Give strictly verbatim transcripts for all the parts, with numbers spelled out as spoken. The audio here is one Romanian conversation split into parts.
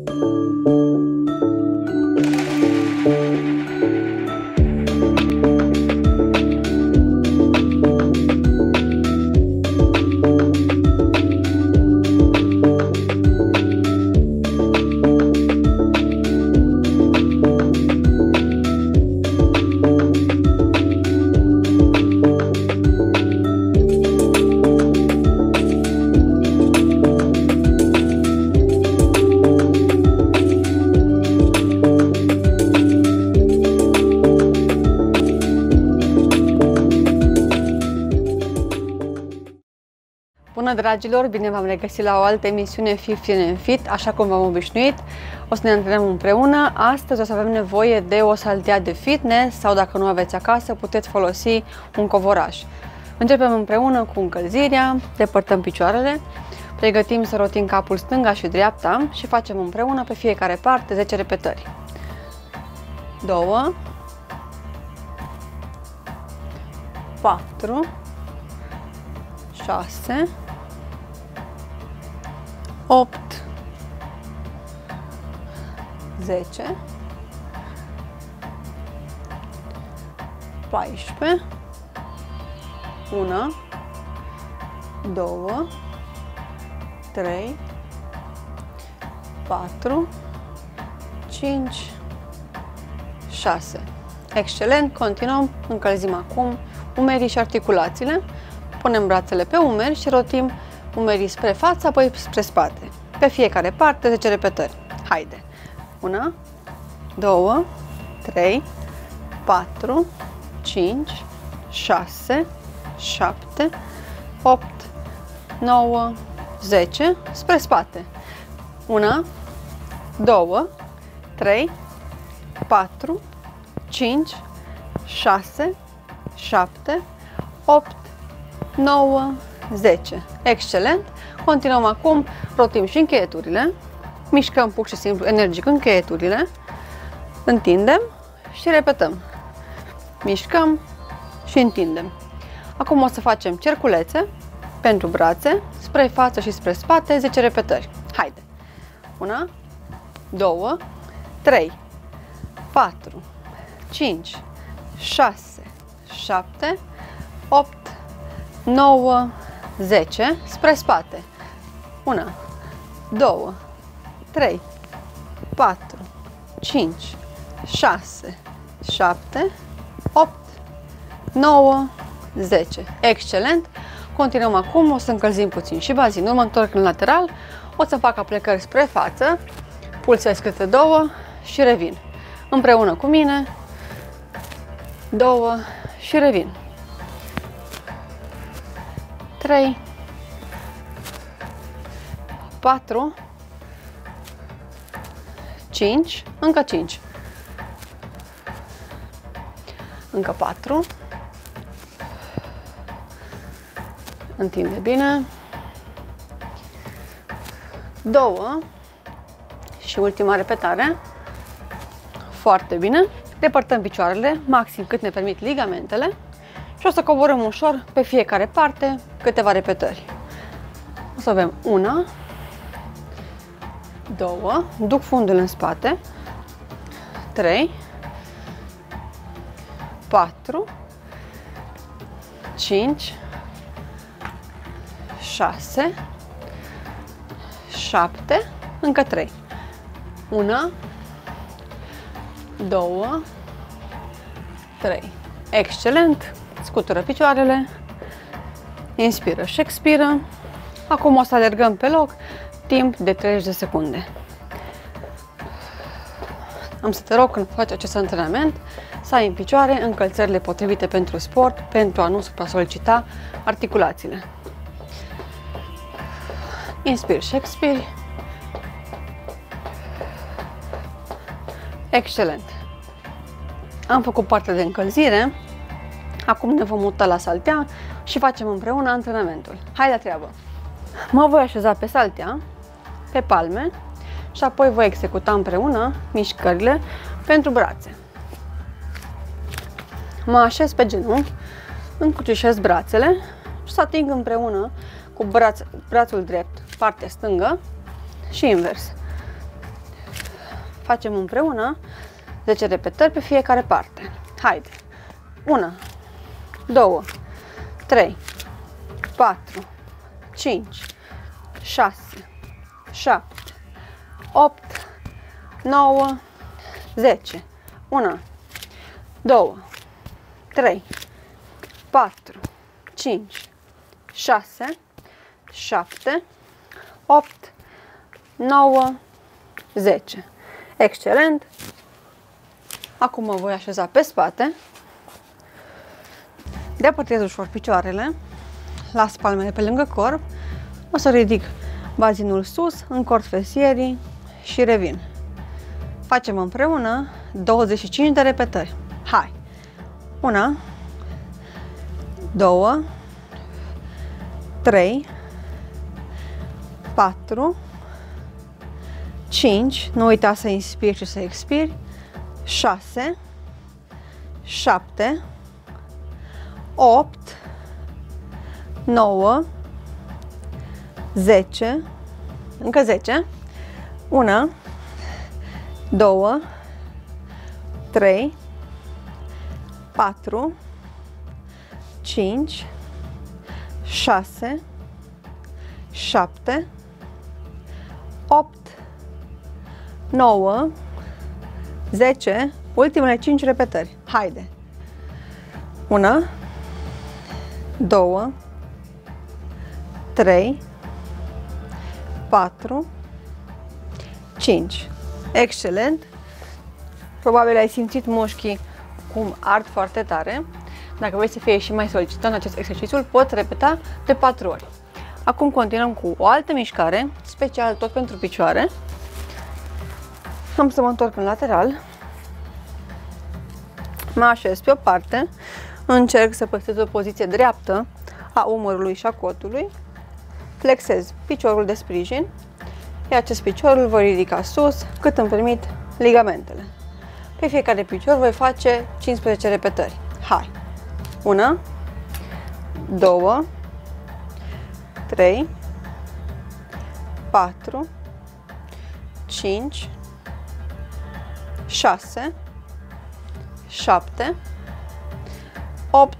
Bună dragilor, bine v-am regăsit la o altă emisiune fifteen and Fit, așa cum v-am obișnuit. O să ne antrenăm împreună. Astăzi o să avem nevoie de o saltea de fitness sau dacă nu aveți acasă, puteți folosi un covoraș. Începem împreună cu încălzirea, depărtăm picioarele, pregătim să rotim capul stânga și dreapta și facem împreună pe fiecare parte zece repetări. doi, patru, șase, opt, zece, paisprezece, unu, doi, trei, patru, cinci, șase. Excelent, continuăm, încălzim acum umerii și articulațiile. Punem brațele pe umeri și rotim umerii spre față, apoi spre spate. Pe fiecare parte zece repetări. Haide! unu, doi, trei, patru, cinci, șase, șapte, opt, nouă, zece, spre spate. unu, doi, trei, patru, cinci, șase, șapte, opt, nouă, zece. Excelent! Continuăm acum, rotim și încheieturile. Mișcăm pur și simplu energic încheieturile. Întindem și repetăm. Mișcăm și întindem. Acum o să facem cerculețe pentru brațe, spre față și spre spate, zece repetări. Haide! unu, doi, trei, patru, cinci, șase, șapte, opt, nouă, zece, spre spate. unu, doi, trei, patru, cinci, șase, șapte, opt, nouă, zece. Excelent! Continuăm acum, o să încălzim puțin și bazinul, mă întorc în lateral, o să fac aplecări spre față, pulsez câte două și revin. Împreună cu mine, două și revin. trei, patru, cinci, încă cinci, încă patru, întinde bine, două și ultima repetare, foarte bine, depărtăm picioarele, maxim cât ne permit ligamentele și o să coborâm ușor pe fiecare parte câteva repetări. O să avem unu, doi, duc fundul în spate, trei, patru, cinci, șase, șapte, încă trei. unu, doi, trei. Excelent! Scutură picioarele, inspiră și expiră. Acum o să alergăm pe loc timp de treizeci de secunde. Am să te rog, când faci acest antrenament, să ai în picioare încălțările potrivite pentru sport, pentru a nu supra-solicita articulațiile. Inspiri și expiri. Excelent! Am făcut partea de încălzire. Acum ne vom muta la saltea și facem împreună antrenamentul. Hai la treabă! Mă voi așeza pe saltea, pe palme și apoi voi executa împreună mișcările pentru brațe. Mă așez pe genunchi, încrucișez brațele și să ating împreună cu braț, brațul drept, partea stângă și invers. Facem împreună zece repetări pe fiecare parte. Haide! unu, doi, trei, patru, cinci, șase, șapte, opt, nouă, zece. unu, doi, trei, patru, cinci, șase, șapte, opt, nouă, zece. Excelent! Acum mă voi așeza pe spate. Depărtez ușor picioarele, las palmele pe lângă corp, o să ridic bazinul sus, încord fesierii și revin. Facem împreună douăzeci și cinci de repetări. Hai! unu, doi, trei, patru, cinci, nu uita să inspiri și să expiri, șase, șapte, opt, nouă, zece, încă zece, unu, doi, trei, patru, cinci, șase, șapte, opt, nouă, zece, ultimele cinci repetări. Haide! unu, doi, trei, patru, cinci. Excelent! Probabil ai simțit mușchii cum ard foarte tare. Dacă vrei să fie și mai solicitant acest exercițiu, îl pot repeta de patru ori. Acum continuăm cu o altă mișcare, special tot pentru picioare. Am să mă întorc în lateral. Mă așez pe o parte, încerc să păstrez o poziție dreaptă a umărului și a cotului. Flexez piciorul de sprijin, iar acest picior îl voi ridica sus cât îmi permit ligamentele. Pe fiecare picior voi face cincisprezece repetări. Hai! unu, doi, trei, patru, cinci, șase, șapte, opt,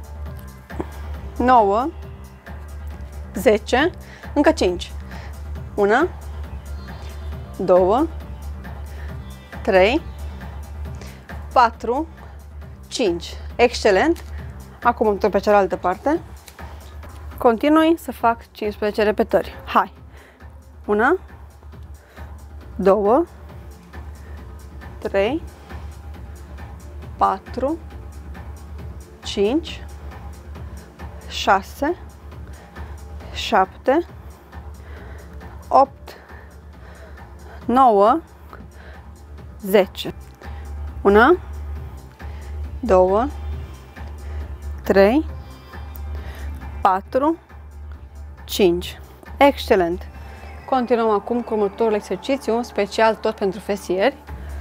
nouă, zece, încă cinci. unu, doi, trei, patru, cinci. Excelent! Acum îmi întorc pe cealaltă parte. Continui să fac cincisprezece repetări. Hai! unu, doi, trei, patru, cinci, șase, șapte, opt, nouă, zece. unu, doi, trei, patru, cinci. Excelent! Continuăm acum cu următorul exercițiu, special tot pentru fesieri.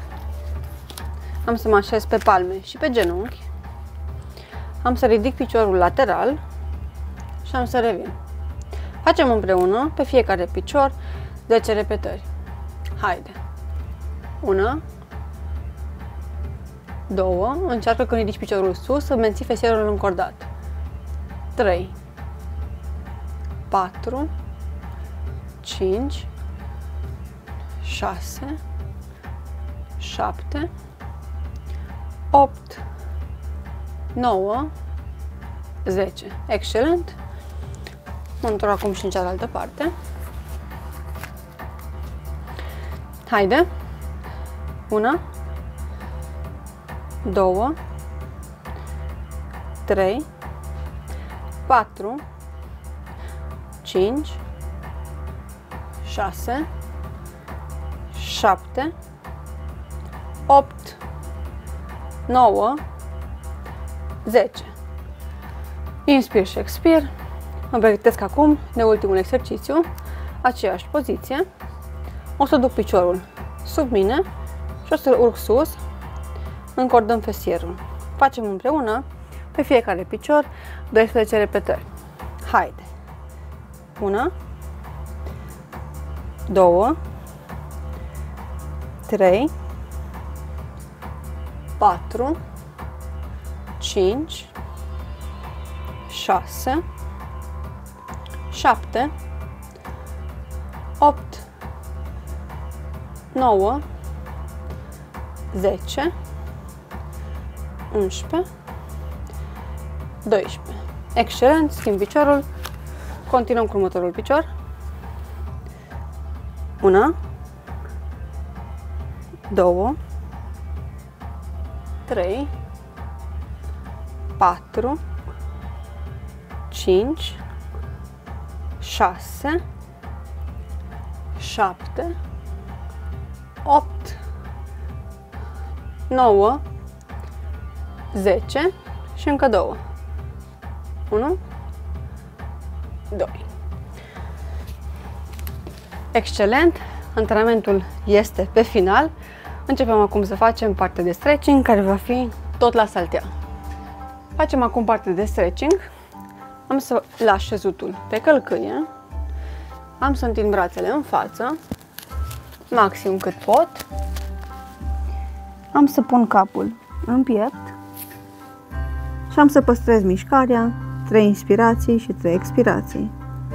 Am să mă așez pe palme și pe genunchi. Am să ridic piciorul lateral și am să revin. Facem împreună pe fiecare picior zece repetări. Haide! unu, doi, încearcă când ridici piciorul sus să menții fesierul încordat. trei, patru, cinci, șase, șapte, opt, nouă, zece. Excelent! Mă întorc acum și în cealaltă parte. Haide! unu, doi, trei, patru, cinci, șase, șapte, opt, nouă, zece. Inspir și expir. Mă pregătesc acum de ultimul exercițiu, aceeași poziție. O să duc piciorul sub mine și o să-l urc sus, încordăm fesierul. Facem împreună pe fiecare picior doisprezece repetări. Haide! unu, doi, trei, patru, cinci, șase, șapte, opt, nouă, zece, unsprezece, doisprezece. Excelent, schimb piciorul. Continuăm cu următorul picior. Una, două, trei, patru, cinci, șase, șapte, opt, nouă, zece și încă două. unu, doi. Excelent! Antrenamentul este pe final. Începem acum să facem partea de stretching, care va fi tot la saltea. Facem acum partea de stretching. Am să las șezutul pe călcâie. Am să întind brațele în față, maxim cât pot. Am să pun capul în piept și am să păstrez mișcarea, trei inspirații și trei expirații.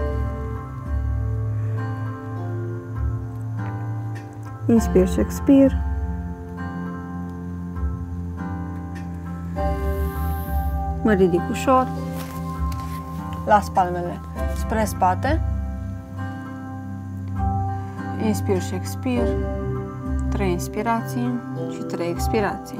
Inspir și expir. Mă ridic ușor. Las palmele spre spate. Inspir și expir. trei inspirații și trei expirații.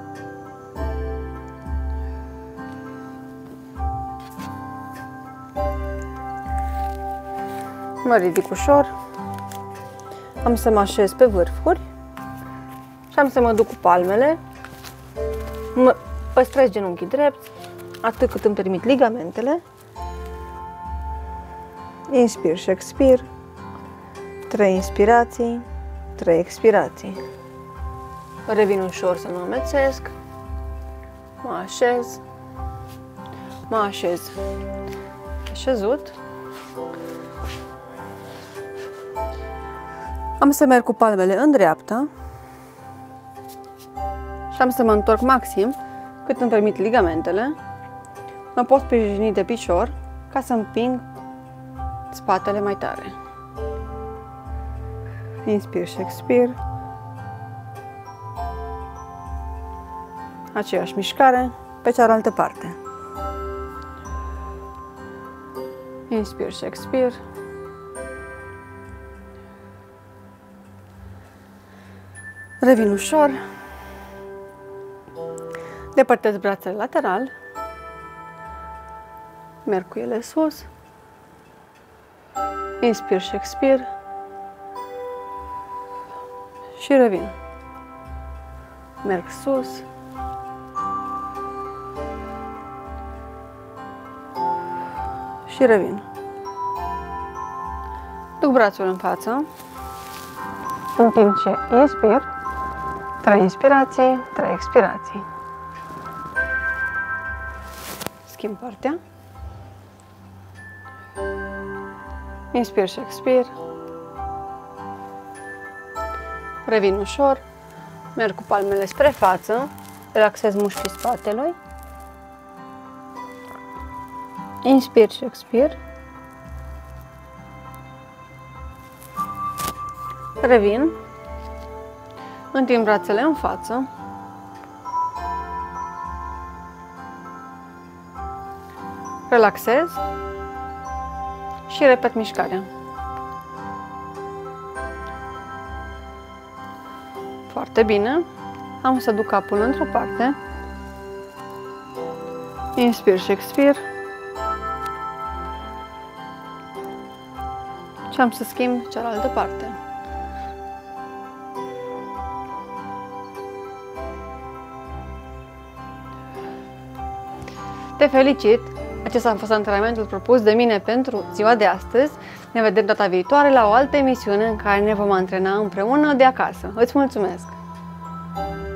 Mă ridic ușor. Am să mă așez pe vârfuri și am să mă duc cu palmele. Mă păstrez genunchii drepți, atât cât îmi permit ligamentele. Inspir și expir. trei inspirații, trei expirații. Revin ușor să mă amețesc. Mă așez. Mă așez. Așezut. Am să merg cu palmele în dreapta și am să mă întorc maxim cât îmi permit ligamentele. Mă pot sprijini de picior ca să împing spatele mai tare. Inspir și expir. Aceeași mișcare pe cealaltă parte. Inspir și expir. Revin ușor. Depărtez brațele lateral. Merg cu ele sus. Inspir și expir. Și revin. Merg sus. Și revin. Duc brațul în față. În timp ce inspir, trei inspirații, trei expirații. Schimb partea. Inspir și expir. Revin ușor. Merg cu palmele spre față. Relaxez mușchii spatelui. Inspir și expir. Revin. Întind brațele în față. Relaxez. Și repet mișcarea. Foarte bine. Am să duc capul într-o parte. Inspir și expir. Și am să schimb cealaltă parte. Te felicit! Acesta a fost antrenamentul propus de mine pentru ziua de astăzi. Ne vedem data viitoare la o altă emisiune în care ne vom antrena împreună de acasă. Îți mulțumesc!